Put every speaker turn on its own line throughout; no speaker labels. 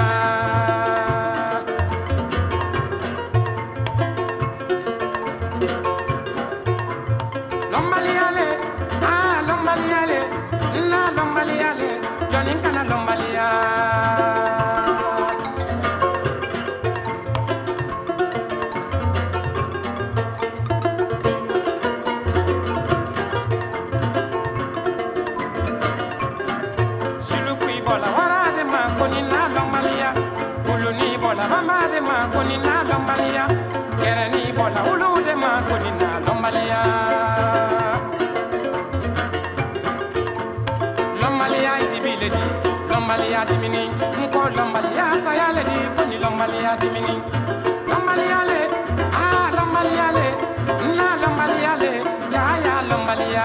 Lombalya le, ah Lombalya le, na Lombalya le, joni kana Lombalya. Sulukui bola wara de ma koni na Lombalya, uluni bola mama de ma koni na Lombalya, kereni bola ulu de ma koni na Lombalya. Lombalya itibile di, Lombalya dimini, nko Lombalya sayale di, koni Lombalya dimini. Lombalya le, ah Lombalya le, na Lombalya le, ya ya Lombalya.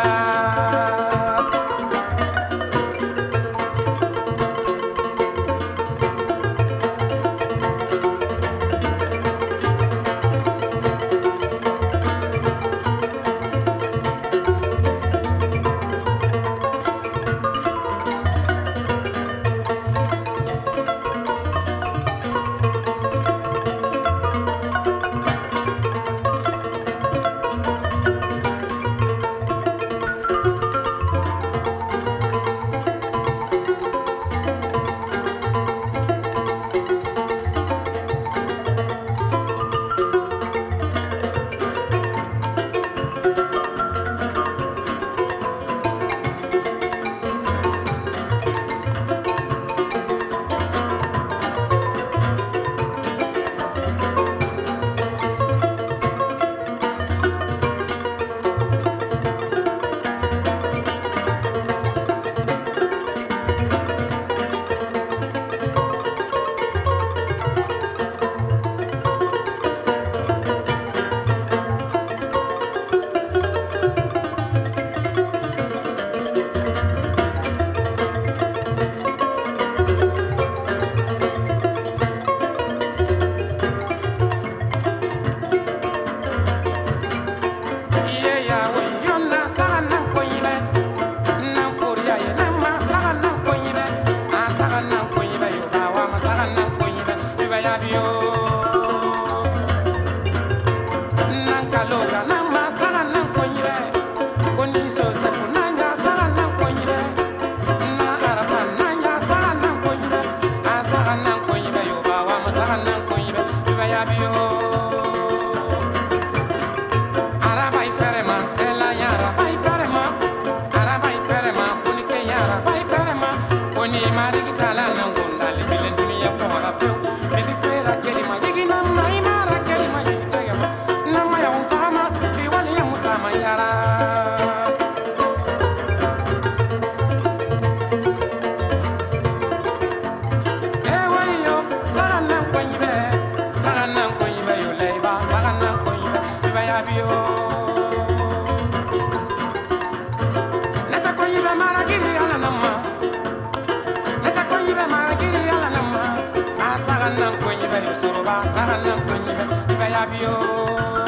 Soumah, Soumah,